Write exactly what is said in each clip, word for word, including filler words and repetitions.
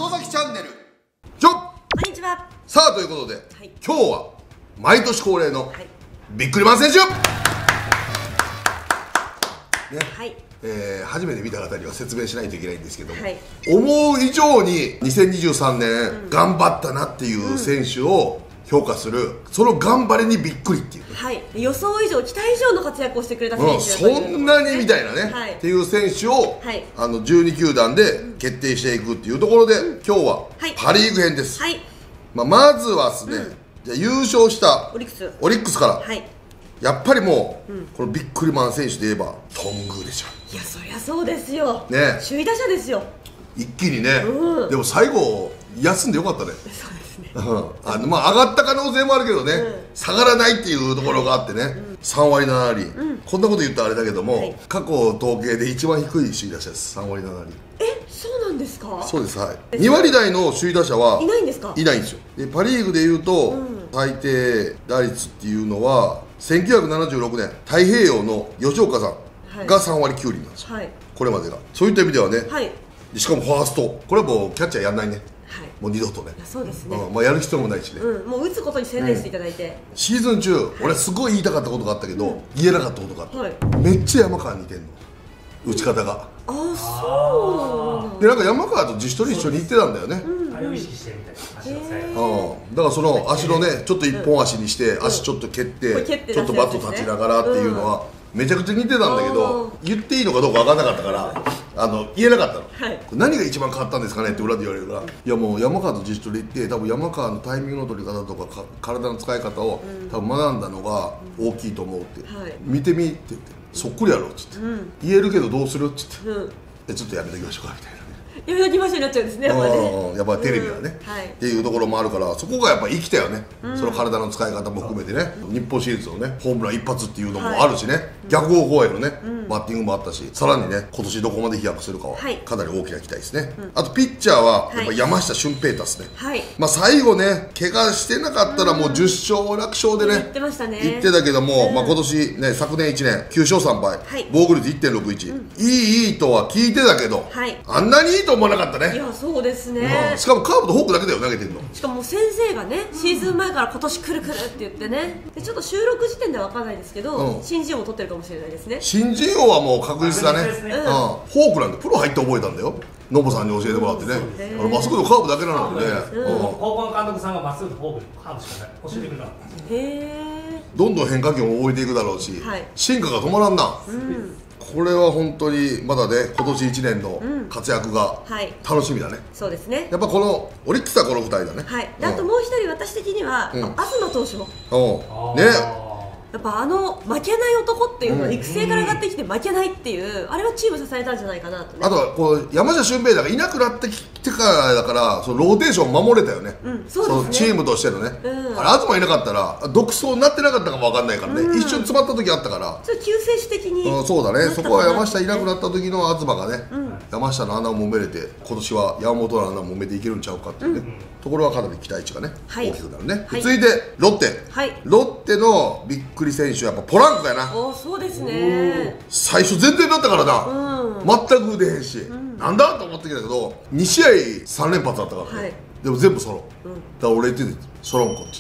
里崎チャンネルちょっこんにちは。 さあということで、 はい、 今日は毎年恒例の、 はい、 ビックリマン選手、ね、 はい、 えー、初めて見た方には説明しないといけないんですけども、 はい、 思う以上ににせんにじゅうさんねん、うん、頑張ったなっていう選手を評価する、その頑張りにびっくりっていう、 はい、予想以上、期待以上の活躍をしてくれた選手、 うん、そんなにみたいなね、 はい、 っていう選手を、はい、あのじゅうに球団で決定していくっていうところで、うん、今日はパ・リーグ編です、はい、まあ、まずはですね、うん、じゃあ優勝したオリックスオリックスから、はい、やっぱりもう、うん、このビックリマン選手で言えば頓宮でしょ。 いや、そりゃそうですよ、 ね、 首位打者ですよ。 一気にね、うん、でも最後休んでよかったね。 そうですね、 うん、あのまあ上がった可能性もあるけどね、うん、下がらないっていうところがあってね、はい、うん、さんわりななり、うん、こんなこと言ったらあれだけども、はい、過去統計で一番低い首位打者です。さんわりななり。 え、そうなんですか。 そうです、はい。にわり台の首位打者はいないんですか。 いないんですよ。でパ・リーグでいうと、うん、最低打率っていうのはせんきゅうひゃくななじゅうろくねん太平洋の吉岡さんがさんわりきゅうりなんですよ、はい、これまでが。そういった意味ではね、はい、しかもファースト、これはもうキャッチャーやんないね、はい、もう二度とね。 そうですね、 うん、まあ、やる必要もないしね、 うん、もう打つことに専念していただいて、うん、 シーズン中、はい、俺すごい言いたかったことがあったけど、うん、言えなかったことがあった、はい、めっちゃ山川に似てんの、打ち方が。ああ、そうで、なんか山川と自主トレ一緒に行ってたんだよね。 あれを意識してるみたいな、足のサイズ。 うん、だからその足のね、ちょっと一本足にして、足ちょっと蹴って、ちょっとバット立ちながらっていうのはめちゃくちゃ似てたんだけど、言っていいのかどうか分からなかったから、あの言えなかったの、はい、何が一番変わったんですかねって裏で言われるから、いやもう山川と自主トレ行って、多分山川のタイミングの取り方とかか体の使い方を多分学んだのが大きいと思うって、はい、見てみって言って、そっくりやろっつって、うん、言えるけどどうするっつって、うん、でちょっとやめときましょうかみたいな。 やめときましょうになっちゃうんですね、やっぱね。 やっぱテレビはね、うん、はい、っていうところもあるから、そこがやっぱ生きたよね、うん、その体の使い方も含めてね、うん、日本シリーズのねホームラン一発っていうのもあるしね、はい、逆方向へのね、うん、バッティングもあったし、さらにね今年どこまで飛躍するかはかなり大きな期待ですね、うん、あとピッチャーはやっぱ山下俊平太ですね、はい、まあ最後ね怪我してなかったらもうじゅっしょう楽勝でね、うん、言ってましたね、言ってたけども、うん、まあ今年ね昨年いちねんきゅうしょうさんばい、はい、防御率 いってんろくいち、うん、いいいいとは聞いてたけど、はい、あんなにいいと思わなかったね。 そうですね、 うん、しかもカーブとフォークだけだよ投げてるの。 しかも先生がねシーズン前から今年来る来るって言ってね、でちょっと収録時点では分からないですけど、うん、新人王を取ってるかもしれないですね。 新人王はもう確実だね、うん、フォークなんでプロ入って覚えたんだよ、ノブさんに教えてもらってね、あのまっすぐとカーブだけなのでね、 高校の監督さんがまっすぐとフォークカーブしかない教えてくれなかった。へえ、 どんどん変化球も覚えていくだろうし、はい、進化が止まらんな、うん、これは本当にまだね今年いちねんの活躍が楽しみだね、うん、はい、そうですね。やっぱこのオリックスはこのふたりだね、 はい、で、うん、あともう一人私的には、うん、東投手もね、 やっぱあの負けない男っていうのは育成から上がってきて負けないっていう、うん、あれはチーム支えたんじゃないかなと、ね、 あとはこう山下俊平太がいなくなってきてからだからそのローテーション守れたよね、うん、そうですね、そのチームとしてのね、うん、あれ東いなかったら独走になってなかったかも分かんないからね、うん、一瞬詰まった時あったからそれ救世主的に、 うん、そうだね、そこは山下いなくなった時の東がね、うん、山下の穴を埋めれて今年は山本の穴を埋めていけるんちゃうかっていうね、うん、ところはかなり期待値がね、はい、大きくなるね、はい、続いてロッテ、はい、ロッテのびっくり選手はやっぱポランコやな。 お、そうですね、 最初全然だったからな、うん、全く出へんし、うん、なんだと思ってきたけどにしあいさんれんぱつあったからね、はい、でも全部ソロ、うん、だから俺言っててソロンコって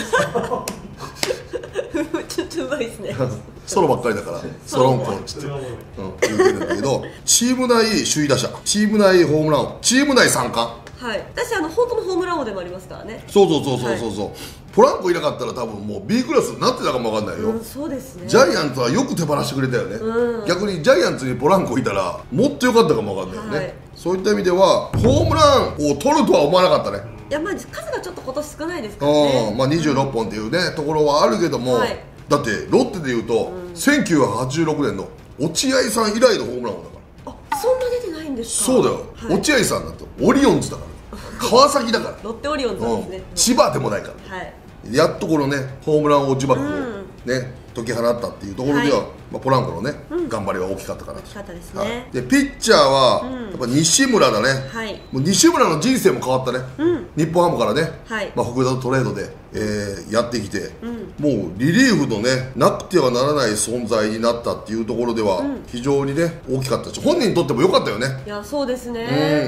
言ってちょっとうまいですねソロばっかりだからソロンコって言って、うん、言ってるんだけどチーム内首位打者、チーム内ホームラン王、チーム内三冠、 はい、私あの本当のホームラン王でもありますからね。 そうそうそうそうそうそう、はい、ポランコいなかったら多分もう ビー クラスになってたかも分かんないよ、うん、そうですね。ジャイアンツはよく手放してくれたよね、うん、逆にジャイアンツにポランコいたらもっと良かったかも分かんないよね、はい、そういった意味ではホームランを取るとは思わなかったね。 いや、まあ数がちょっと今年少ないですからね、 うん、まあ、にじゅうろっぽんっていうね、うん、ところはあるけども、はい、だってロッテでいうと、うん、せんきゅうひゃくはちじゅうろくねんの落合さん以来のホームラン王だから。 あ、そんな出てないんですか。 そうだよ、はい、落合さんだとオリオンズだから川崎だからロッテオリオンズなんですね、 うん、千葉でもないから、はい、やっとこのねホームラン王呪縛をね、うん、解き放ったっていうところでは、はい、まあ、ポランコのね、うん、頑張りは大きかったかなと。大きかったですね、はい、でピッチャーは、うん、やっぱ西村だね、はい、もう西村の人生も変わったね、うん、日本ハムからね、はい、まあ、福田とトレードで、えー、やってきて、うん、もうリリーフのねなくてはならない存在になったっていうところでは、うん、非常にね大きかったし、本人にとっても良かったよね。 いや、そうですね、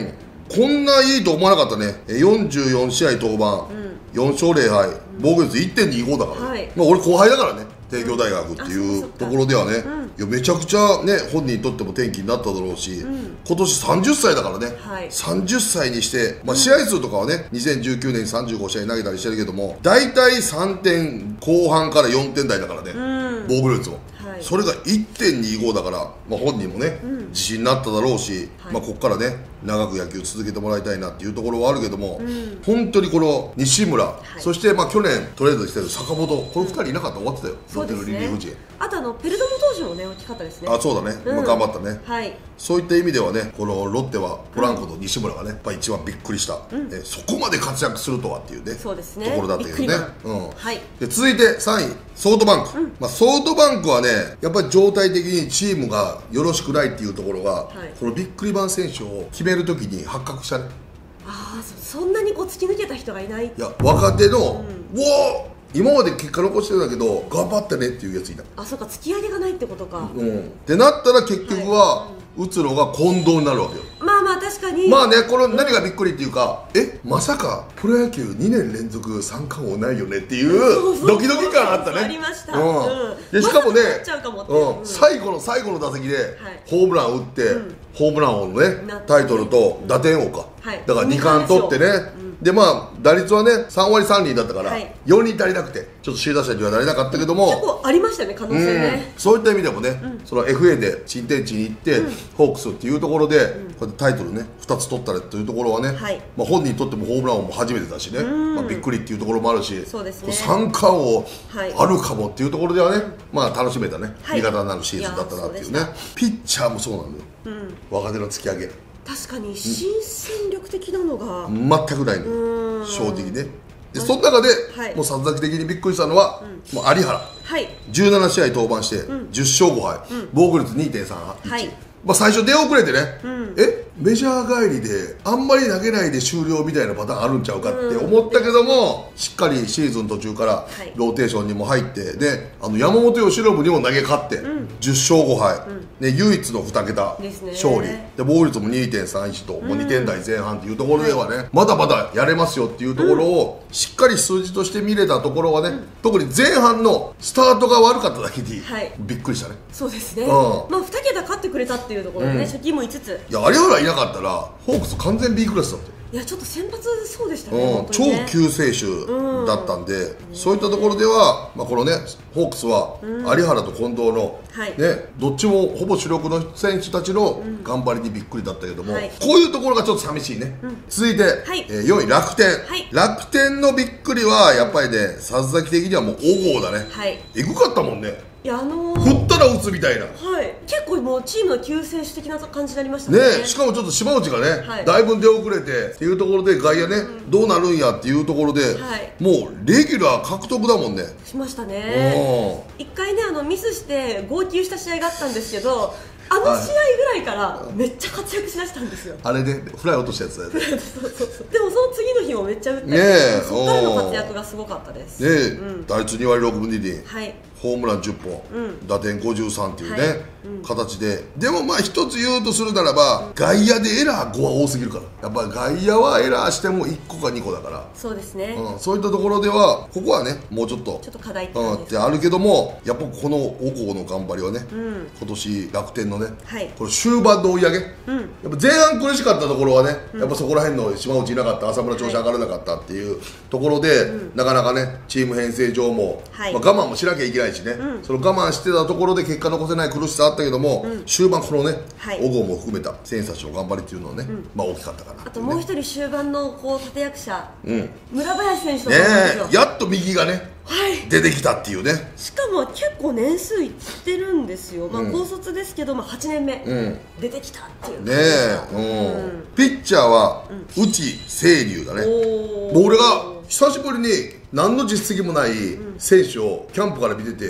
こんないいと思わなかったね。よんじゅうよんしあい登板、うん、よんしょうぜろはい、防御率 いってんにご だからね、はい、まあ俺後輩だからね、帝京大学っていうところではね、うん、いやめちゃくちゃね本人にとっても転機になっただろうし、うん、今年さんじゅっさいだからね、はい、さんじゅっさいにして、まあ、試合数とかはねにせんじゅうきゅうねんにさんじゅうごしあい投げたりしてるけども、大体さんてんこう半からよんてん台だからね、うん、防御率も、はい、それが いってんにご だから、まあ、本人もね、うん、自信になっただろうし、はい、まあ、ここからね長く野球続けてもらいたいなっていうところはあるけども、うん、本当にこの西村、はい、そしてまあ去年トレードしてる坂本、このふたりいなかったら終わってたよ、ロッテのリリーフ陣。 あとあのペルドモ投手もね大きかったですね。 あ、そうだね、うん、まあ、頑張ったね、はい、そういった意味ではね、このロッテはポランコと西村がねやっぱ一番びっくりした、うん、えそこまで活躍するとはっていうね、そうですね、ところだったけどね、うん、はい、で続いてさんいソフトバンク、うん、まあ、ソフトバンクはねやっぱり状態的にチームがよろしくないっていうところが、はい、このビックリマン選手を決めるときに発覚したね。 ああ、 そ, そんなにこう突き抜けた人がいない。いや若手の、うん、ウォー今まで結果残してるんだけど頑張ってねっていうやついた。 あ、そうか、突き上げがないってことか。 うん、ってなったら結局は、はい、打つのが近藤になるわけよ。 まあまあ確かに。 まあね、これ何がびっくりっていうか、うん、えまさかプロ野球にねんれんぞく三冠王ないよねっていうドキドキ感あったね。 ありました、 うん、でしかもね、 うん、 最後の最後の打席でホームラン打って、うん、ホームラン王のねタイトルと打点王か、はい、だからに冠取ってね、うん、でまあ打率はねさんわりさんりんだったから、はい、よにん足りなくてちょっと首位打者にはなれなかったけども、 結構ありましたね、可能性ね、 うん、そういった意味でもね、うん、その エフエー で新天地に行って、うん、ホークスっていうところで、うん、こうやってタイトルねふたつ取ったりというところはね、はい、まあ、本人にとってもホームラン王も初めてだしね、まあ、びっくりっていうところもあるし、そうですね、三冠王あるかもっていうところではね、はい、まあ楽しめたね、はい、味方になるシーズンだったなっていうね。ピッチャーもそうなんだよ、うん、若手の突き上げ、 確かに新戦力的なのが全くないの、正直ね。でその中で、はい、もうさんざき的にびっくりしたのは、うん、もう有原、はい、じゅうななしあい登板して、うん、じゅっしょうごはい、うん、防御率 にてんさんはち、はい、まあ、最初出遅れてね、うん、えメジャー帰りであんまり投げないで終了みたいなパターンあるんちゃうかって思ったけども、うん、しっかりシーズン途中からローテーションにも入って、であの山本由伸にも投げ勝って、うん、じゅっしょうごはい、うん、ね、唯一のに桁勝利で、防御率も にてんさんいち と、うん、もうにてん台前半っていうところではね、はい、まだまだやれますよっていうところを、うん、しっかり数字として見れたところはね、うん、特に前半のスタートが悪かっただけに、はい、びっくりしたね。 そうですね、うん、まあに桁勝ってくれたっていうところでね、うん、初期もいつつ、 いや有原いなかったらホークス完全 B クラスだって。 いやちょっと先発そうでしたね、 うん、超救世主だったんで、うん、そういったところでは、まあ、このねホークスは有原と近藤の、うん、ね、どっちもほぼ主力の選手たちの頑張りにびっくりだったけども、うん、こういうところがちょっと寂しいね、うん、続いて、はい、えー、よんい楽天、はい、楽天のびっくりはやっぱりねさつ崎的にはもう小郷だね、はい、エグかったもんね。 いや、あのー、 振ったら打つみたいな、 はい、結構もうチームの救世主的な感じになりましたね。 ね、しかもちょっと島内がね、はい、だいぶ出遅れてっていうところで外野ね、うん、どうなるんやっていうところで、はい、もうレギュラー獲得だもんね。 しましたね。一回ねあのミスして号泣した試合があったんですけど、あの試合ぐらいからめっちゃ活躍しだしたんですよ。 あれでフライ落としたやつだよね。 そうそうそう。でもその次の日もめっちゃ打って、ね、そこからの活躍がすごかったです。ね、うん、 打率にわりろくぶにりん、はい、ホームランじゅっぽん、うん、打点ごじゅうさんっていうね、はい、うん、形で、でもまあ一つ言うとするならば、うん、外野でエラーごは多すぎるから、やっぱり外野はエラーしてもいっこかにこだから、 そうですね、 うん、そういったところではここはねもうちょっとちょっと課題って、 うん、ってあるけども、やっぱこの小郷の頑張りはね、うん、今年楽天のね、はい、これ終盤の追い上げ、うん、やっぱ前半苦しかったところはね、うん、やっぱそこら辺の島内いなかった、浅村調子上がらなかったっていうところで、はい、なかなかねチーム編成上も、はい、まあ、我慢もしなきゃいけないしね、うん、その我慢してたところで結果残せない苦しさあったけども、うん、終盤このね、はい、小郷も含めた選手たちの頑張りっていうのはね、うん、まあ大きかったかな、ね、 あともう一人終盤のこう立役者、うん、村林選手とかね、やっと右がね、はい、出てきたっていうね。 しかも結構年数いってるんですよ、まあ、高卒ですけど、まあ、はちねんめ、うん、出てきたっていうねえ、うん、ピッチャーは内清流だね。もう俺が久しぶりに何の実績もない選手をキャンプから見てて、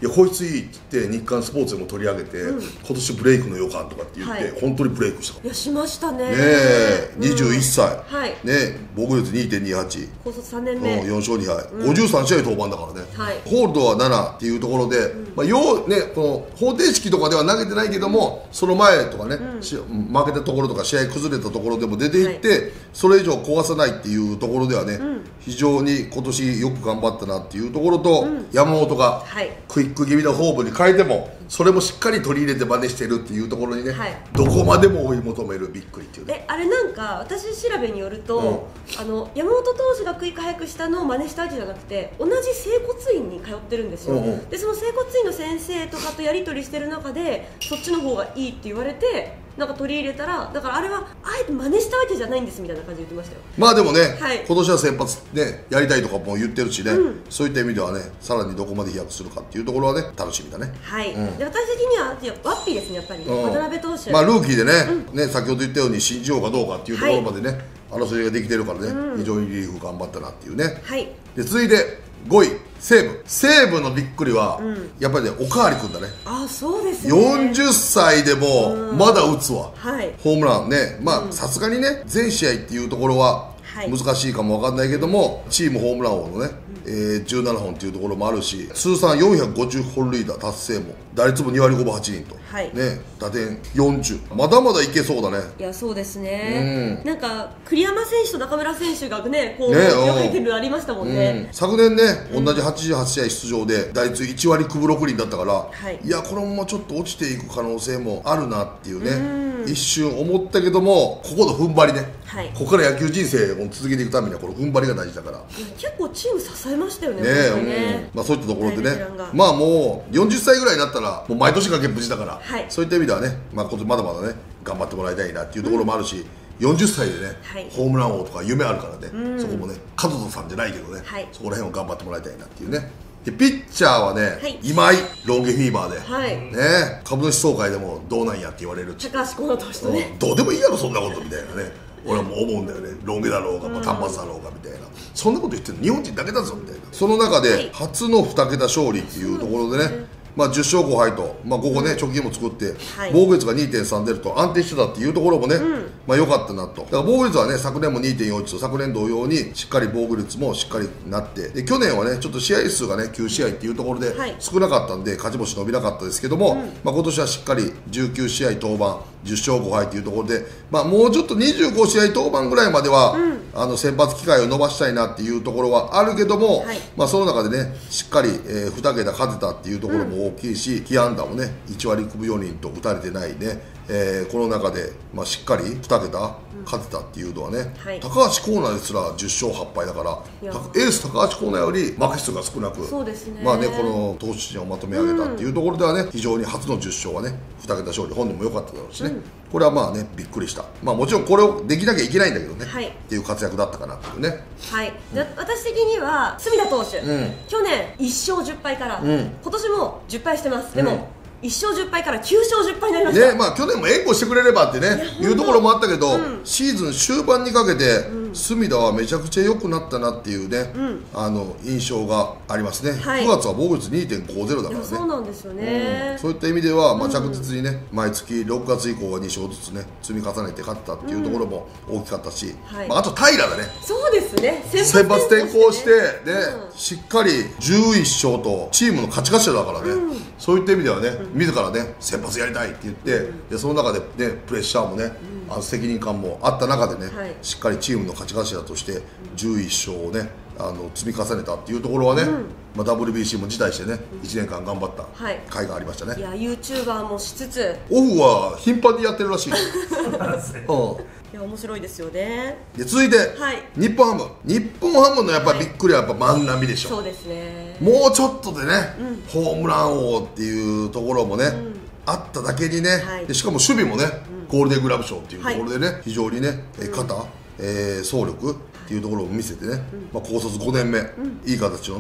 いやこいついいって言って日刊スポーツでも取り上げて、うん、今年ブレイクの予感とかって言って、はい、本当にブレイクした。 いやしましたね。ねえ、うん、にじゅういっさい、 はい、 ね、防御率 にてんにはち、 高卒さんねんめ、 うん、よんしょうにはい、うん、ごじゅうさんしあい登板だからね、はい、ホールドはななっていうところで、うん、まあようね、この方程式とかでは投げてないけども、その前とかね、うん、負けたところとか試合崩れたところでも出ていって、はい、それ以上壊さないっていうところではね、うん、非常に今年よく頑張ったなっていうところと、うん、山本がクイック気味のフォームに変えてもそれもしっかり取り入れて真似してるっていうところにね、はい、どこまでも追い求めるびっくりっていうね。 えあれなんか私調べによると、うん、あの山本投手がクイック早くしたのを真似したわけじゃなくて同じ整骨院に通ってるんですよ、うんうん、でその整骨院の先生とかとやり取りしてる中でそっちの方がいいって言われてなんか取り入れたら、だからあれはあえて真似したわけじゃないんですみたいな感じで言ってましたよ。 まあでもね、はい、今年は先発ねやりたいとかも言ってるしね、うん、そういった意味ではねさらにどこまで飛躍するかっていうところはね楽しみだね。 はい、うん、で私的にはワッピーですねやっぱり、うん、渡辺投手、 まあルーキーでね、うん、ね先ほど言ったように新人王かどうかっていうところまでね、はい、争いができてるからね、うん、非常にリリーフ頑張ったなっていうね。はい、で続いてごい西武。西武のびっくりは、うん、やっぱりねおかわりくんだね。 あそうですね、 よんじゅっさいでもまだ打つわ、はい、ホームランね。まあさすがにね全試合っていうところは難しいかもわかんないけども、チームホームラン王のね、えー、じゅうななほんっていうところもあるし、通算よんひゃくごじゅうほんるいだ達成も、打率もにわりごぶはちりんと、はい、ね、打点よんじゅう、まだまだいけそうだね。 いやそうですね、うん、なんか栗山選手と中村選手がねこうよけてるありましたもんね、 うん、昨年ね、うん、同じはちじゅうはちしあい出場で打率いちわりきゅうぶろくりんだったから、はい、いやこのままちょっと落ちていく可能性もあるなっていうね、うん、一瞬思ったけども、ここの踏ん張りね、はい、ここから野球人生を続けていくためにはこの踏ん張りが大事だから。 結構チーム支えましたよね。 ねえ、うん、まあそういったところでね、まあもうよんじゅっさいぐらいになったらもう毎年崖っぷちだから、はい、そういった意味ではね、まあ今年まだまだね頑張ってもらいたいなっていうところもあるし、うん、よんじゅっさいでね、はい、ホームラン王とか夢あるからね、うん、そこもね門田さんじゃないけどね、はい、そこら辺を頑張ってもらいたいなっていうね。でピッチャーはね、はい、今井ロン毛フィーバーで、はい、ね、株主総会でもどうなんやって言われる高橋光成投手とね、 うん、どうでもいいやろそんなことみたいなね俺はもう思うんだよね。ロン毛だろうが、まあ、端末だろうがみたいな、そんなこと言ってるの日本人だけだぞみたいな。その中で初のにけた勝利っていうところでね、まあじゅっしょうごはいと、まあ、ここね貯金も作って、はい、防御率が にてんさん 出ると安定してたっていうところもね、うん、まあ良かったなと。だから防御率はね昨年も にてんよんいち と昨年同様にしっかり防御率もしっかりなって、で去年はねちょっと試合数がねきゅうしあいっていうところで少なかったんで勝ち星伸びなかったですけども、うん、まあ今年はしっかりじゅうきゅうしあい登板じゅっしょうごはいっていうところで、まあもうちょっとにじゅうごしあい登板ぐらいまでは、うん、あの先発機会を伸ばしたいなっていうところはあるけども、はい、まあその中でねしっかり、えー、にけた勝てたっていうところも大きいし、うん、被安打もねいちわりきゅうぶよにんと打たれてないね、えー、この中で、まあ、しっかりにけた勝てたっていうのはね、うんはい、高橋光成ですらじゅっしょうはっぱいだから、エース高橋光成より負け数が少なく、 そうですね、 まあねこの投手陣をまとめ上げたっていうところではね、うん、非常に初のじゅっしょうはねにけた勝利、本人も良かっただろうしね、うん、これはまあねびっくりした。まあもちろんこれをできなきゃいけないんだけどね、はい、っていう活躍だったかなっていうね。 はい、うん、私的には隅田投手、うん、去年いっしょうじゅっぱいから、うん、今年もじゅっぱいしてます。でも、うん、いっしょうじゅっぱいからきゅうしょうじゅっぱいになりました。 ね、まあ去年も援護してくれればってねいうところもあったけど、うん、シーズン終盤にかけて、うん、隅田はめちゃくちゃ良くなったなっていうね、うん、あの印象がありますね、はい、くがつは防御率 にてんごゼロ だからね。 そうなんですよね、 うん、そういった意味では、まあ、着実にね、うん、毎月ろくがつ以降はにしょうずつね積み重ねて勝ったっていうところも大きかったし、うんはい、まあ、あと平だね。 そうですね、 先発転向してで、うん、しっかりじゅういっしょうとチームの勝ち頭だからね、うん、そういった意味ではね、うん、自らね先発やりたいって言って、うん、でその中で、ね、プレッシャーもね、うん、あの責任感もあった中でね、はい、しっかりチームの勝ち頭としてじゅういっしょうをねあの積み重ねたっていうところはね、うん、まあ、ダブリュービーシー も辞退してね、うん、いちねんかん頑張った甲斐がありましたね、はい、 いや ユーチューバー もしつつオフは頻繁にやってるらしいそうなんですね、うん、いや面白いですよね。 で続いて、はい、日本ハム日本ハムのやっぱりびっくりはやっぱ万波でしょ、はい、 そうですね、 もうちょっとでね、うん、ホームラン王っていうところもね、うん、あっただけにね、はい、でしかも守備もね、うん、ゴールデングラブ賞っていうところでね、はい、非常にね、え肩、うん、えー、走力っていうところを見せてね、うん、まあ、高卒ごねんめ、うん、いい形のね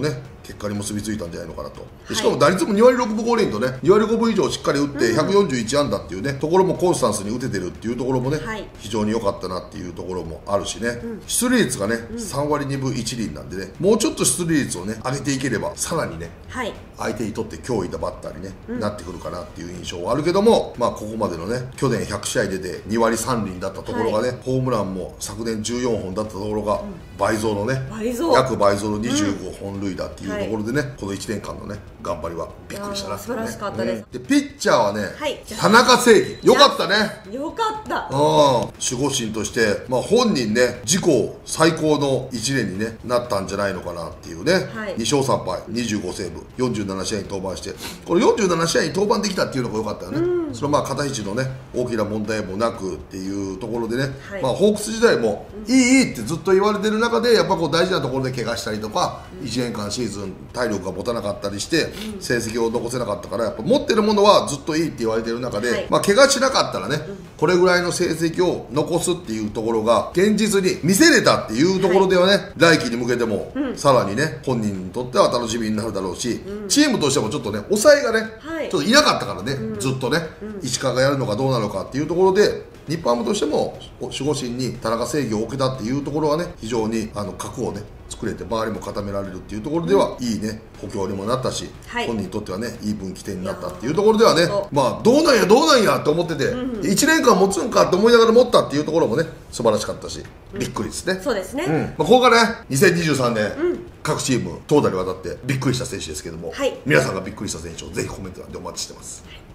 結果に結びついたんじゃないのかなと。でしかも打率もにわりろくぶごりんとね、にわりごぶ以上しっかり打ってひゃくよんじゅういちあんだっていうね、ところもコンスタンスに打ててるっていうところもね、 はい、 非常に良かったなっていうところもあるしね、うん、出塁率がね、うん、さんわりにぶいちりんなんでね、もうちょっと出塁率をね上げていければさらにね、はい、相手にとって脅威なバッターに、ねうん、なってくるかなっていう印象はあるけども、まあ、ここまでのね去年ひゃくしあい出てにわりさんりんだったところがね、はい、ホームランも昨年じゅうよんほんだったところが、うん、倍増のね倍増約倍増のにじゅうごほんるいだっていうところでね、うんはい、このいちねんかんのね頑張りはびっくりしたなっていうね。 素晴らしかったです、 うん、でピッチャーはね、はい、田中正義よかったね。 よかった。 うん、守護神として、まあ、本人ね自己最高のいちねんに、ね、なったんじゃないのかなっていうね、はい、にしょうさんぱいにじゅうごセーブよんじゅうななしあいに登板して、これよんじゅうななしあいに登板できたっていうのが良かったよね、うん、そのまあ肩肘のね大きな問題もなくっていうところでね、はい、まあ、ホークス時代も、うん、いいいいってずっと言われてる中でやっぱこう大事なところで怪我したりとか、うん、いちねんかんシーズン体力が持たなかったりして成績を残せなかったから、やっぱ持ってるものはずっといいって言われてる中で、はい、まあ、怪我しなかったらね、うん、これぐらいの成績を残すっていうところが現実に見せれたっていうところではね、はい、来季に向けても、うん、さらにね本人にとっては楽しみになるだろうし、うん、チームとしてもちょっとね抑えがね、はい、ちょっといなかったからね、うん、ずっとね、うん、石川がやるのかどうなのかっていうところで日本ハムとしても守護神に田中正義を置けたっていうところはね、非常にあの核をね作れて周りも固められるっていうところでは、うん、いいね補強にもなったし、はい、本人にとってはねいい分岐点になったっていうところではね、まあどうなんやどうなんやって思ってて、うん、いちねんかん持つんかって思いながら持ったっていうところもね素晴らしかったし、うん、びっくりですね。 そうですね、 うん、まあ、ここがねにせんにじゅうさんねん、うん、各チーム投打にわたってびっくりした選手ですけども、はい、皆さんがびっくりした選手をぜひコメント欄でお待ちしてます。はい。